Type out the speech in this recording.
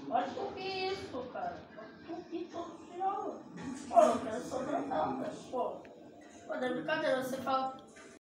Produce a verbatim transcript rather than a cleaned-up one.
Pode subir isso, cara. Pode subir todo o chão. Pô, não quero sobrar nada. Pô, pô, não é brincadeira, você fala.